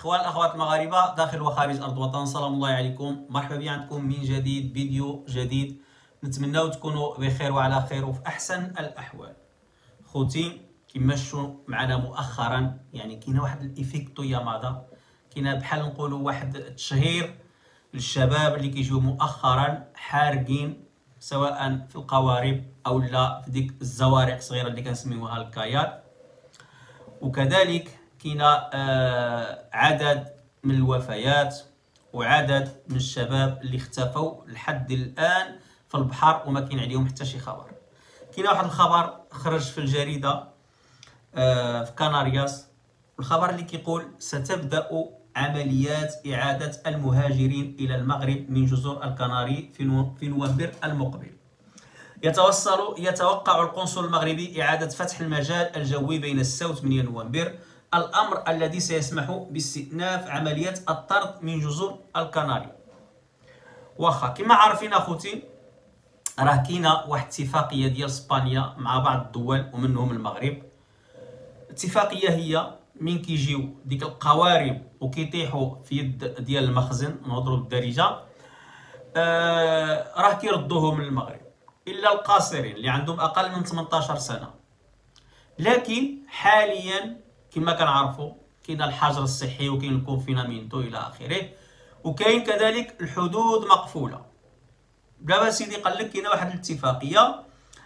اخوان الاخوات المغاربه داخل وخارج ارض الوطن، سلام الله عليكم، مرحبا بكم عندكم من جديد فيديو جديد. نتمنى تكونوا بخير وعلى خير وفي احسن الاحوال. خوتي كما شفتوا معنا مؤخرا يعني كاينه واحد الايفيكتو يامادا، كاينه بحال نقولوا واحد التشهير للشباب اللي كيجيو مؤخرا حارقين، سواء في القوارب او لا في ديك الزوارق الصغيره اللي كنسميوها الكايات. وكذلك كاينه عدد من الوفيات وعدد من الشباب اللي اختفوا لحد الان في البحر وما كاين عليهم حتى شي خبر. كاين واحد الخبر خرج في الجريده في كنارياس، الخبر اللي كيقول ستبدا عمليات اعاده المهاجرين الى المغرب من جزر الكناري في نوفمبر المقبل. يتوقع القنصل المغربي إعادة فتح المجال الجوي بين 6 و 8 نوفمبر، الأمر الذي سيسمح باستئناف عملية الطرد من جزر الكناري. واخا كما عارفين اخوتي راه كاينه واحد اتفاقيه ديال اسبانيا مع بعض الدول ومنهم المغرب. الاتفاقيه هي من كيجيو ديك القوارب وكيطيحوا في يد ديال المخزن، نهضروا بالدارجه، راه كيردوهم للمغرب الا القاصرين اللي عندهم اقل من 18 سنه. لكن حاليا كما كنعرفوا كاين الحجر الصحي وكاين الكونفينامينتو الى اخره، وكاين كذلك الحدود مقفوله. دابا سيدي قال لك كاينه واحد الاتفاقيه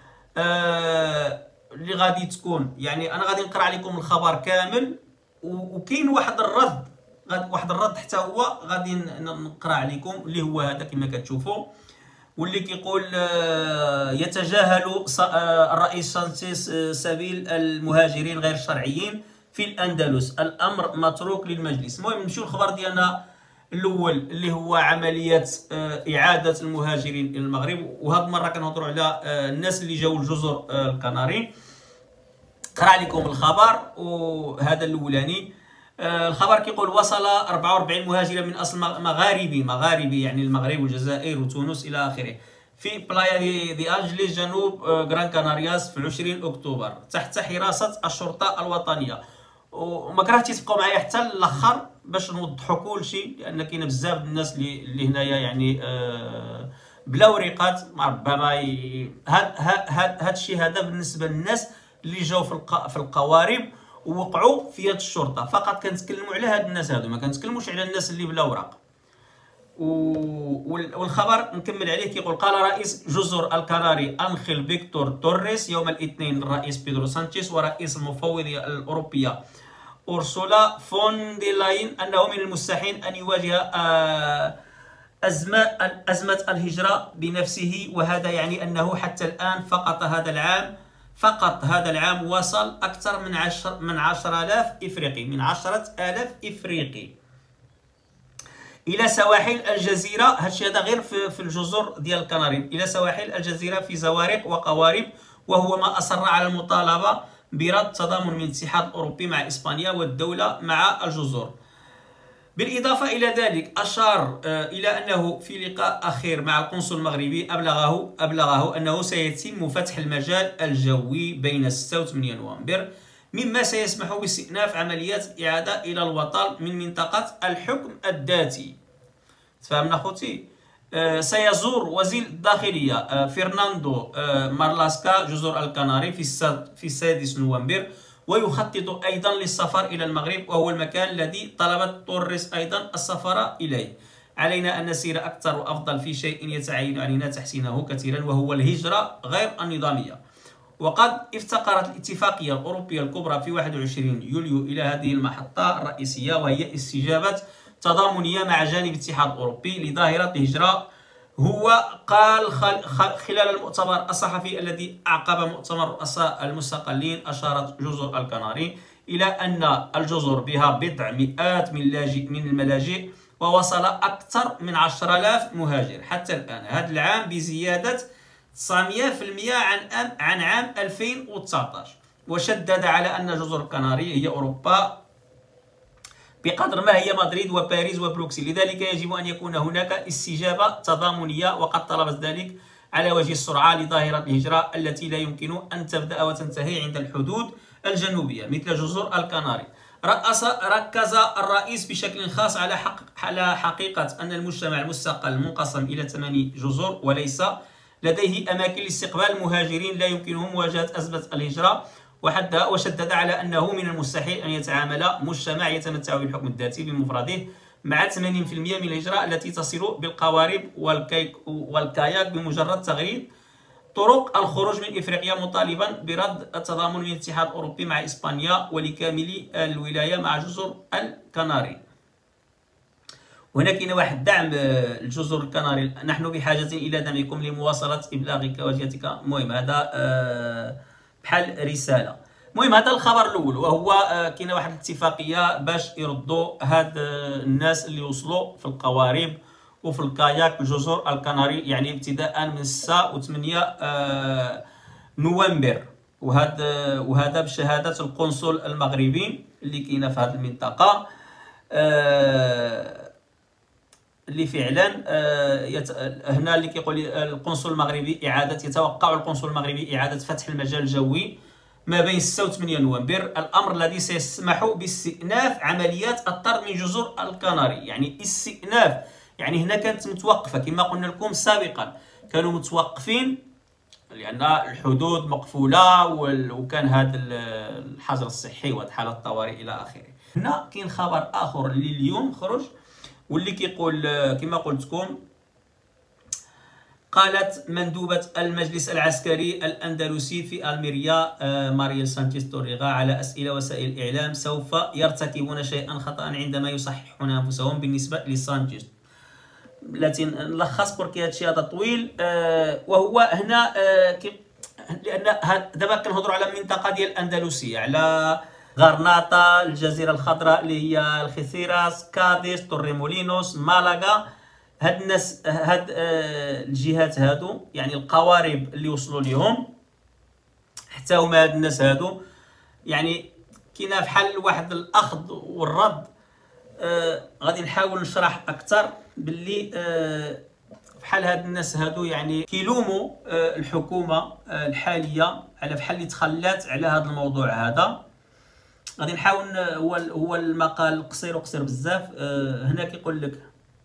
اللي غادي تكون، يعني انا غادي نقرا عليكم الخبر كامل، وكاين واحد الرد حتى هو غادي نقرا عليكم اللي هو هذا كما كتشوفوا، واللي كيقول يتجاهل الرئيس سانشيز سبيل المهاجرين غير الشرعيين في الأندلس، الأمر متروك للمجلس. المهم نمشيو الخبر ديالنا الأول اللي هو عملية إعادة المهاجرين إلى المغرب، وهذه المرة كنهضروا على الناس اللي جاوا الجزر الكناري. قرأ عليكم الخبر، وهذا الأولاني. الخبر كيقول وصل 44 مهاجرا من اصل مغاربي يعني المغرب والجزائر وتونس الى اخره في بلايا دي انجليس جنوب غران كانارياس في 20 اكتوبر تحت حراسه الشرطه الوطنيه. وما كرهتش تبقاو معايا حتى الاخر باش نوضحوا كلشي، لان كاين بزاف ديال الناس اللي هنايا يعني بلا وريقات. ربما هاد الشيء هذا بالنسبه للناس اللي جاوا في القوارب ووقعوا في يد الشرطه فقط. كنتكلموا على هاد الناس هادو، ما كنتكلموش على الناس اللي بلا اوراق. والخبر نكمل عليه كيقول قال رئيس جزر الكناري انخيل فيكتور توريس يوم الاثنين الرئيس بيدرو سانشيز ورئيس المفوضيه الاوروبيه اورسولا فون دي لاين انه من المستحيل ان يواجه ازمه الهجره بنفسه، وهذا يعني انه حتى الان فقط هذا العام وصل أكثر من 10,000 إفريقي إلى سواحل الجزيرة. هادشي هذا غير في الجزر ديال الكناري، إلى سواحل الجزيرة في زوارق وقوارب، وهو ما أصر على المطالبة برد تضامن من الاتحاد الأوروبي مع إسبانيا والدولة مع الجزر. بالإضافة إلى ذلك أشار إلى أنه في لقاء أخير مع القنصل المغربي أبلغه أنه سيتم فتح المجال الجوي بين 6 و 8 نوفمبر، مما سيسمح باستئناف عمليات إعادة إلى الوطن من منطقة الحكم الذاتي. تفهمنا خوتي؟ سيزور وزير الداخلية فرناندو مارلاسكا جزر الكناري في 6 نوفمبر، ويخطط أيضا للسفر إلى المغرب، وهو المكان الذي طلبت توريس أيضا السفر إليه. علينا أن نسير أكثر وأفضل في شيء يتعين علينا تحسينه كثيرا، وهو الهجرة غير النظامية. وقد افتقرت الاتفاقية الأوروبية الكبرى في 21 يوليو إلى هذه المحطة الرئيسية، وهي استجابة تضامنية مع جانب الاتحاد الأوروبي لظاهرة الهجرة. هو قال خلال المؤتمر الصحفي الذي أعقب مؤتمر رؤساء المستقلين، أشارت جزر الكناري إلى أن الجزر بها بضع مئات من الملاجئ، ووصل أكثر من 10,000 مهاجر حتى الآن هذا العام بزيادة 900% عن عام 2019. وشدد على أن جزر الكناري هي أوروبا بقدر ما هي مدريد وباريس وبروكسل، لذلك يجب أن يكون هناك استجابة تضامنية، وقد طلبت ذلك على وجه السرعة لظاهرة الهجرة التي لا يمكن أن تبدأ وتنتهي عند الحدود الجنوبية مثل جزر الكناري. ركز الرئيس بشكل خاص على حقيقة أن المجتمع المستقل منقسم إلى 8 جزر وليس لديه أماكن لاستقبال المهاجرين لا يمكنهم مواجهة أزمة الهجرة، وشدد على أنه من المستحيل أن يتعامل مجتمع يتمتع بالحكم الذاتي بمفرده مع 80% من الهجرة التي تصل بالقوارب والكاياك بمجرد تغيير طرق الخروج من إفريقيا، مطالبا برد التضامن من الاتحاد الأوروبي مع إسبانيا ولكامل الولاية مع جزر الكناري. وهنا كاين واحد دعم الجزر الكناري: نحن بحاجة إلى دعمكم لمواصلة إبلاغك وجهتك. المهم هذا بحال رسالة. المهم هذا الخبر الأول، وهو كاين واحد الاتفاقية باش يردوا هاد الناس اللي وصلوا في القوارب وفي الكاياك بجزر الكناري، يعني ابتداء من 6 و 8 نوفمبر. وهذا بشهادة القنصل المغربي اللي كاينه في هذه المنطقة، اللي فعلا هنا اللي كيقول القنصل المغربي يتوقع القنصل المغربي إعادة فتح المجال الجوي ما بين 6 و 8 نوفمبر، الأمر الذي سيسمح باستئناف عمليات الطرد من جزر الكناري. يعني استئناف، يعني هنا كانت متوقفة كما قلنا لكم سابقا، كانوا متوقفين لأن الحدود مقفولة وكان هذا الحظر الصحي وهذه حالة الطوارئ إلى آخره. هنا كاين خبر آخر اللي اليوم خرج واللي كيقول كما قلت لكم، قالت مندوبة المجلس العسكري الأندلسي في ألميريا ماريل سانشيز توريغا على أسئلة وسائل الإعلام: سوف يرتكبون شيئا خطأ عندما يصححون أنفسهم بالنسبة لسانشيز. التي نلخص بركي هادشي هذا طويل. وهو هنا لأن دابا كنهضروا على المنطقة ديال الأندلسية، على غرناطة، الجزيرة الخضراء اللي هي الخيثيراس، كاديس، توريمولينوس، مالاغا. هاد الناس هاد الجهات هادو، يعني القوارب اللي وصلوا ليهم حتى هما هاد الناس هادو، يعني كاينه بحال واحد الأخذ والرد. غادي نحاول نشرح أكثر باللي بحال هاد الناس هادو يعني كيلوموا الحكومة الحالية على بحال اللي تخلات على هذا الموضوع هذا. غادي نحاول هو المقال قصير بزاف. هنا كيقول لك: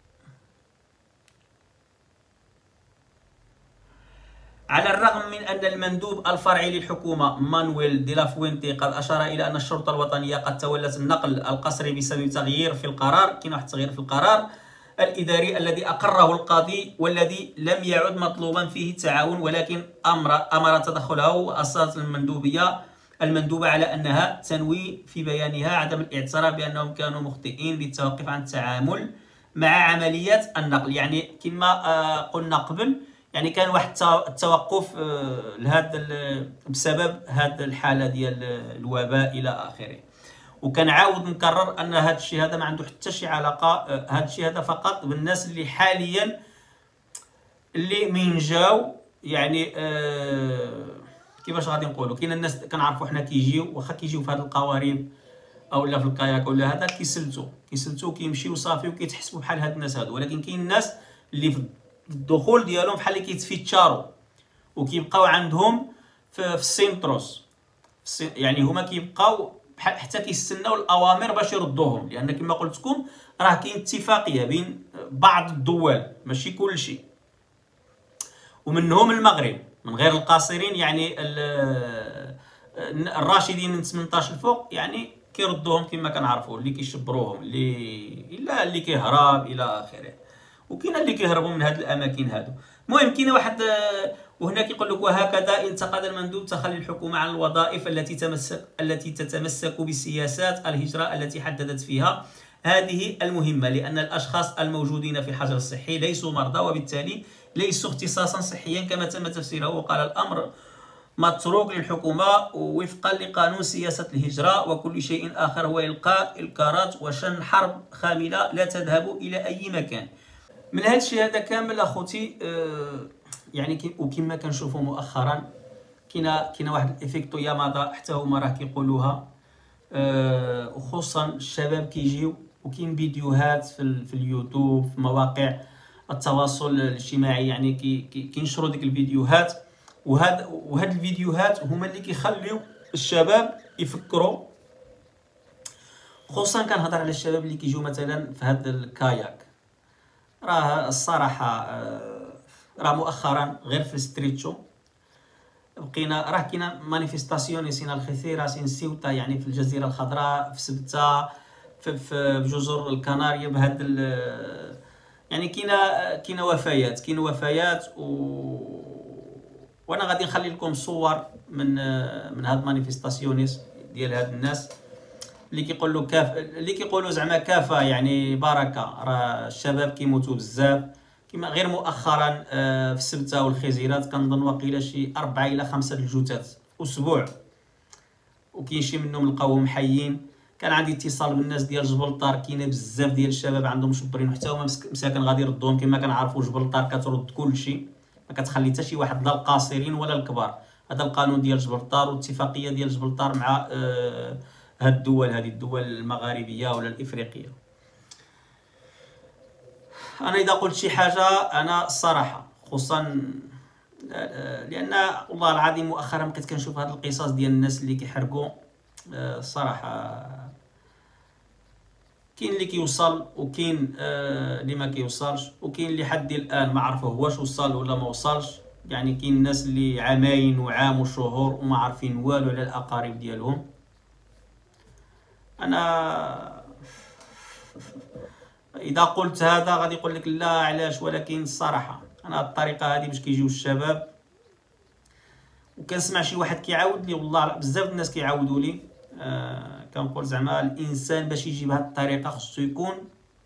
على الرغم من أن المندوب الفرعي للحكومة مانويل دي لافوينتي قد أشار إلى أن الشرطة الوطنية قد تولت النقل القسري بسبب تغيير في القرار، كاين واحد التغيير في القرار الإداري الذي أقره القاضي والذي لم يعد مطلوبا فيه التعاون، ولكن أمر تدخله وأصرت المندوبة على أنها تنوي في بيانها عدم الاعتراف بأنهم كانوا مخطئين بالتوقف عن التعامل مع عمليات النقل. يعني كما قلنا قبل، يعني كان واحد التوقف بسبب هذه الحالة ديال الوباء إلى آخره. وكنعاود نكرر أن هذا الشيء هذا ما عنده حتى شي علاقة، هذا الشيء هذا فقط بالناس اللي حاليا اللي من جاو، يعني كيفاش غادي نقولوا، كاين الناس كنعرفوا حنا كيجيو واخا كيجيو في هذه القوارب او لا في الكاياك ولا هذا كيسلتوا كيمشيو صافي وكيتحسبوا بحال هاد الناس هادو. ولكن كاين الناس اللي في الدخول ديالهم بحال اللي كيتفيتشاروا وكيبقاو عندهم في السينتروس، يعني هما كيبقاو بحال حتى كيستناو الاوامر باش يردوهم، لان كما قلت لكم راه كاين اتفاقيه بين بعض الدول ماشي كلشي، ومنهم المغرب من غير القاصرين، يعني الراشدين من 18 الفوق يعني كيردوهم كما كنعرفوا، اللي كيشبروهم اللي كيهرب الى اخره، وكاين اللي كيهربوا من هاد الاماكن هادو. المهم كاين واحد وهنا كيقول لك: وهكذا انتقد المندوب تخلي الحكومه عن الوظائف التي تتمسك بسياسات الهجره التي حددت فيها هذه المهمه، لان الاشخاص الموجودين في الحجر الصحي ليسوا مرضى وبالتالي ليسوا اختصاصا صحيا كما تم تفسيره. وقال: الامر متروك للحكومة وفقا لقانون سياسة الهجرة، وكل شيء آخر هو إلقاء الكارات وشن حرب خاملة لا تذهب إلى أي مكان. من هذا الشيء هذا كامل أخوتي، يعني وكما كنشوفوا مؤخرا كاين واحد الإفيكتو يامادا حتى هما راه كيقولوها، وخصوصا الشباب كيجيو وكاين فيديوهات في اليوتيوب في مواقع التواصل الاجتماعي، يعني كينشروا ديك الفيديوهات، وهاد الفيديوهات هما اللي كيخليو الشباب يفكروا خصوصا كنهضر على الشباب اللي كيجيو مثلا في هذا الكاياك. راه الصراحه راه مؤخرا غير في ستريتشو بقينا، راه كاينه مانيفيستاسيون سينا الخثيره سين سيوطا، يعني في الجزيره الخضراء، في سبته، في جزر الكناريا، بهاد يعني كاينه وفيات وانا غادي نخلي لكم صور من هاد مانيفيستاسيونيس ديال هاد الناس اللي كيقولوا زعما كافه، يعني بركه. راه الشباب كيموتوا بزاف، كما غير مؤخرا في السبته والخزيرات كنظن واقيلا شي 4 إلى 5 الجثث في اسبوع، وكاين شي منهم لقاوهم حيين. كان عندي اتصال بالناس ديال جبلطار، كاينه بزاف ديال الشباب عندهم شبرين وحتى هما مساكن غادي يردوهم. كما كنعرفوا جبلطار كترد كلشي، ما كتخلي حتى شي واحد، لا القاصرين ولا الكبار. هذا القانون ديال جبلطار والاتفاقيه ديال جبلطار مع هاد الدول، هذه الدول المغاربيه ولا الافريقيه. انا اذا قلت شي حاجه انا الصراحه، خصوصا لان والله العظيم مؤخرا كنت كنشوف هاد القصص ديال الناس اللي كيحرقوا. الصراحه كاين اللي كيوصل وكاين اللي ما كيوصلش، وكاين اللي حد الان ما عرفه واش وصل ولا ما وصلش. يعني كاين الناس اللي عامين وعام وشهور وما عارفين والو على الاقارب ديالهم. انا اذا قلت هذا غادي يقول لك لا علاش، ولكن الصراحه انا الطريقه هذه باش كيجيو الشباب. وكنسمع شي واحد كيعاود لي، والله بزاف الناس كيعاودوا لي، كنقول زعما الانسان باش يجي بهذه الطريقه خصو يكون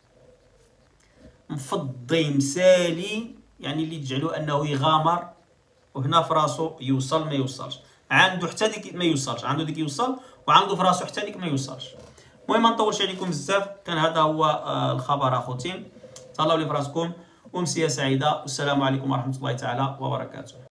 مفضي مسالي، يعني اللي تجعلو انه يغامر وهنا في راسو يوصل ما يوصلش، عنده حتى ديك ما يوصلش، عنده ديك يوصل وعنده في راسو حتى ديك ما يوصلش. المهم ما نطولش عليكم بزاف، كان هذا هو الخبر اخوتي. تهلاو لي في راسكم ومسيه سعيده، والسلام عليكم ورحمه الله تعالى وبركاته.